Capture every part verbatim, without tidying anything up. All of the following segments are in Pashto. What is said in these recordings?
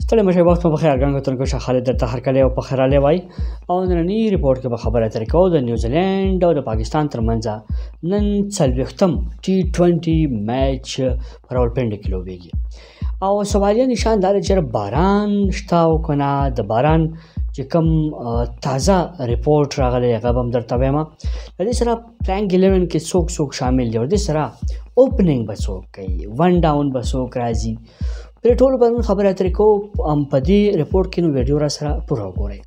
ستړي مشه وخت مو بخیر ګڼو تر کو خالد درته هرکلی او په خیر علي وای او نننی ریپورت کې به خبره ترې کوو د نیوزیلینډ او د پاکستان ترمنځ نن څلوېښتم ټي ټوینټي میچ په راولپنډي کې لوبېږي او سوالیه نشان دا دی چې باران شته او که نه د باران چې کوم تازه ریپورټ راغلی هغه به هم درته وایم د دې سره پلینګ الیون کې څوک څوک شامل دي او د سره اوپننګ به څوک کوي ون ډاون به څوک راځي پرې ټولو به خبره اترې کوو هم په دې ریپورټ کې نو ویډیو را سره پوره وګورئ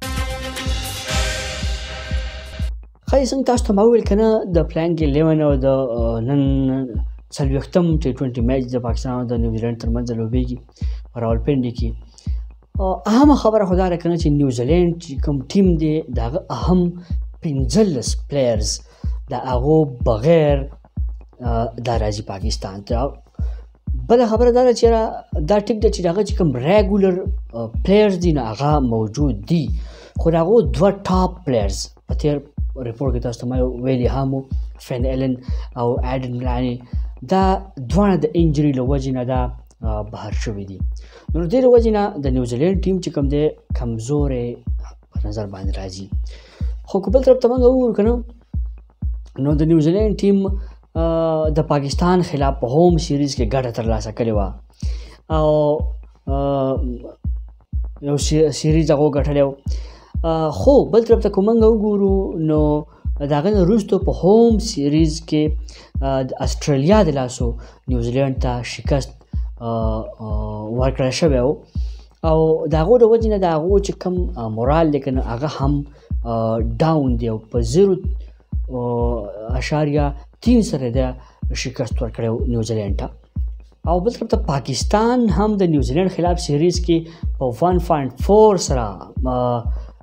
ښایي څنګه تاسو ته ما وویل که نه د پلینګ الیون او د نن څلوېښتم ټي ټوینټي میچ د پاکستان او د نیوزیلینډ ترمنځ لوبېږي په راولپنډي کې اهمه خبره خو دا ده که نه چې نیوزیلینډ چې کوم ټیم دی د هغه اهم پنځلس پلیرز د هغو بغیر دا راځي پاکستان ته بله خبره دا ده چې دا ټیک ده چې د هغه چې کوم ریګولر پلیرز دي نو هغه موجود دي خو د هغو دوه ټاپ پلیرز په تېر ریپورټ کې تاسو ته ما ویلي هم وو فین ایلن او ایډن ملاني دا دواړه د انجري له وجې نه دا بهر شوي دي نو د دې له وجې نه د نیوزیلینډ ټیم چې کوم دی کمزوری په نظر باندې راځي خو که بل طرف ته موږ وګورو که نه نو د نیوزیلینډ ټیم د پاکستان خلاف په هوم سیریز کې ګټه ترلاسه کړې وه او یو سیریز هغو ګټلی و خو بل طرف ته که موږ وګورو نو د هغې نه وروستو په هوم سیریز کې د اسټرالیا د لاسو نیوزیلینډ ته شکست ورکړی شوی و او د هغو د وجې نه د هغو چې کوم مورال دی که نه هغه هم ډاون دی او په زیرو اشاریه تین سره د شکست ورکړی نیوزیلینډ ته او بل طرف ته پاکستان هم د نیوزیلینډ خلاف سیریز کې په ون پوینټ فور سره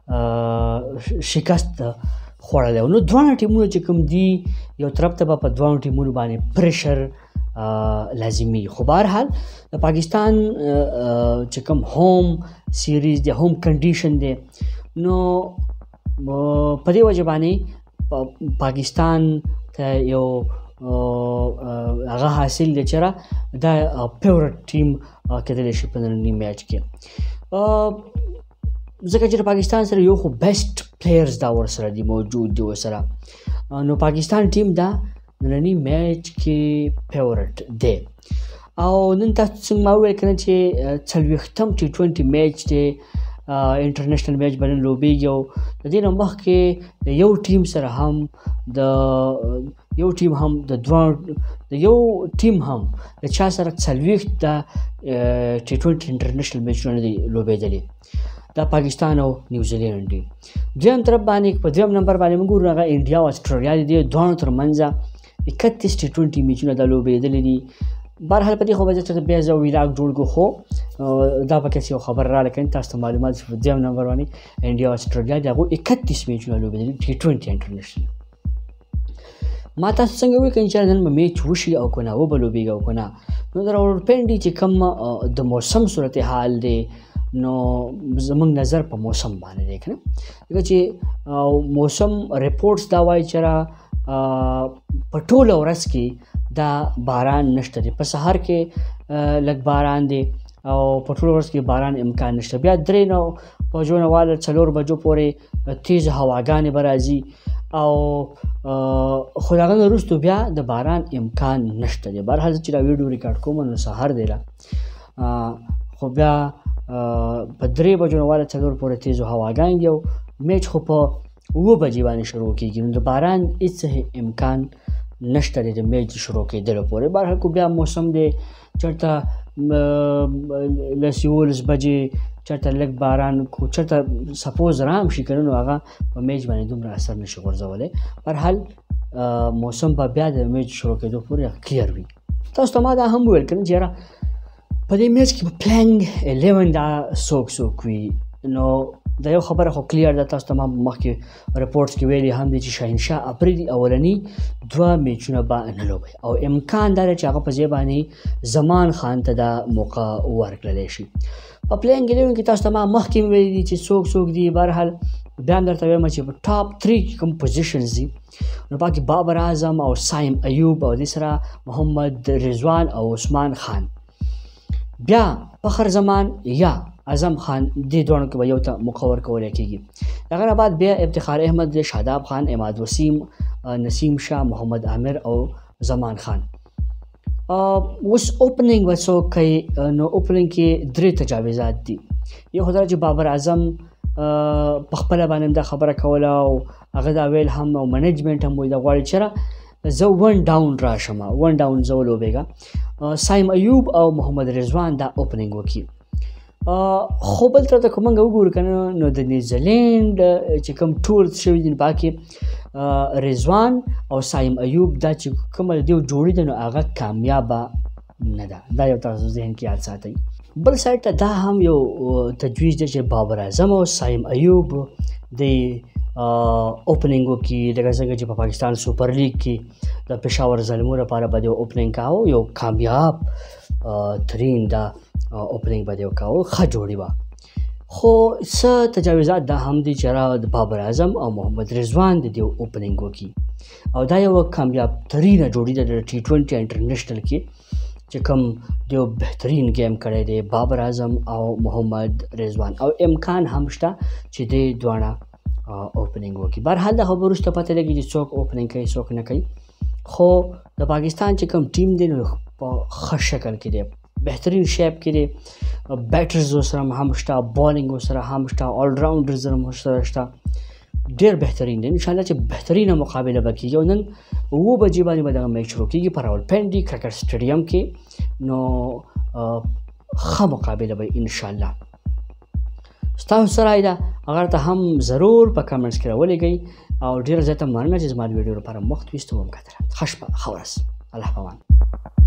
شکست خوړلی و نو دواړه ټیمونه چې کوم دي یو طرف ته به په دواړو ټیمونو باندې پریشر لازمي خو بهرحال د پاکستان چې کوم هوم سیریز دی هوم کنډیشن دی نو په دې وجه باندې پاکستان ته یو هغه حاصل دی چې را دا فیورټ ټیم کېدلی شي په ننني میچ کې ځکه چې د پاکستان سره یو خو بیسټ پلیرز دا ورسره دي موجود دي ورسره نو پاکستان ټیم دا ننني میچ کې فیورټ دی او نن تاسو څنګه ما وویل که نه چې څلوېښتم ټي ټوینټي میچ دی انټرنیشنل میچ به نن لوبېږي او د دې نه مخکې د یو ټیم سره هم د یو ټیم هم د دوه د یو ټیم هم د چا سره څلوېښت د ټي ټوینټي انټرنیشنل میچونه نه دي لوبېدلي دا پاکستان او نیوزیلینډ دي دویم طرف باندې په دویم نمبر باندې موږ ګورو هغه انډیا او اسټرالیا دي دې دواړو ترمنځه اکتیس ټي ټوینټي میچونه دا لوبېدلي دي بهرحال په دې خو به درته بیا زه ویلاګ جوړ کړو خو دا پکې یو خبر راغله که تاسو ته معلومات په دویم نمبر باندې انډیا او اسټرالیا د هغو اکتیس میچونه لوبېدلي ټي ټوینټي انټرنیشنل ما تاسو څنګه وویل که انشاءالله نن به میچ وشي او که نه وبه لوبېږي او که نه نو د راولپنډي چې کوم د موسم صورتحال دی نو زموږ نظر په موسم باندې دی که نه ځکه چې موسم ریپورټس دا وایي چې را په ټوله ورځ کې دا باران نشته دی په سهار کې لږ باران دی او په ټوله ورځ کې باران امکان نشته بیا درې نو بجو نه واله څلور بجو پورې تیز هواګانې به راځي او خو د هغه نه وروستو بیا د باران امکان نشته دی بهرحال زه چې دا ویډیو ریکارډ کوم نو سهار دی را خو بیا په درې بجو نه واله څلور پورې تیزو هواګانې دي او میچ خو په اوه بجې باندې شروع کېږي نو د باران هېڅ امکان نشته دی د میچ شروع کېدلو پورې بهرحال خو بیا موسم دی چېرته لس یولس بجې چېرته لږ باران کو چېرته سپوز رام شي که نه نو هغه په میچ باندې دومره اثر نشي غورځولی بهرحال موسم به بیا د میچ شروع کېدو پورې کلیر وي تاسو ته ما دا هم وویل که نه چې یاره په دې میچ کې په پلینګ الیون دا څوک څوک وي نو دا یو خبره خو کلیر ده تاسو ته ما مخکې ریپورټس کې ویلي هم دی چې شاهنشاه افریدي اولني دوه میچونه به نه لوبوي او امکان دا دی چې هغه په ځای باندې زمان خان ته دا موقع ورکړلی شي په پلینګ الیون کې تاسو ته ما مخکې مې ویلي دي چې څوک څوک دي بهرحال بیا هم درته وایم چې په ټاپ تھری کې کوم پوزیشنز دي نو پکې بابر اعظم او سایم ایوب او دې سره محمد رضوان او عثمان خان بیا فخر زمان یا اعظم خان دې دواړو کې به یو ته موقع ورکولی کېږي. د هغه نه بعد بیا افتخار احمد دی، شاداب خان، اماد وسیم، نسیم شاه، محمد عامر او زمان خان. اوس اوپننګ به څوک کوي؟ نو اوپننګ کې درې تجاویزات دي. یو خو دا چې بابر اعظم په خپله باندې دا خبره کوله او هغه دا ویل هم او منیجمنټ هم وایي دا غواړي چېرې زه ون ډاون راشم، ون ډاون زه ولوبېږم. سایم ایوب او محمد رضوان دا اوپننګ وکړي. خو بل طرف ته که موږ وګورو که نه نو د نیوزیلینډ چې کوم ټور شوي دي په کې رضوان او سایم ایوب دا چې کومه د دې جوړې ده نو هغه کامیابه نه ده. دا یو تاسو ذهن کې یاد ساتئ. بل سایډ ته دا هم یو تجویز دی چې بابر اعظم او سایم ایوب د اوپننګ وکړي، لکه څنګه چې په پاکستان سوپر لیګ کې د پېښور زلمو لپاره به د اوپننګ کاوه، یو کامیاب ترین دا اوپننګ به د وکاوه، ښه جوړې وه. خو څه تجاویزات دا هم دي چې د بابر اعظم او محمد رضوان د دې اوپننګ وکړي او دا یو کامیاب ترینه جوړې ده د ټي ټوینټي انټرنیشنل کې چې کوم دیو بهترین گیم کړی دی بابر اعظم او محمد رضوان، او امکان هم شته چې دې دواړه اوپننګ وکړي. بهرحال دا خبره وروسته پته لګي چې څوک اوپننګ کوي څوک نه کوي. خو د پاکستان چې کوم ټیم دی نو په ښه شکل کې دی، بهترین شیپ کې دی، بیټرز ورسره هم شته، بالینګ ورسره هم شته، آل راونډرز هم ورسره شته، ډېر بهترین دی. انشاءالله چې بهترینه مقابله به کېږي او نن اوه بجې باندې به دغه میچ شروع کېږي په راولپنډي کرکټ سټیډیم کې. نو ښه مقابله به انشاءالله. ستاسو څه رایه ده هغه ته هم ضرور په کمنټس کې راولېږئ او ډېره زیاته مننه چې زما د ویډیو لپاره وخت ویستو. هم کتره ښه شپه، ښه ورځ، الله پامان.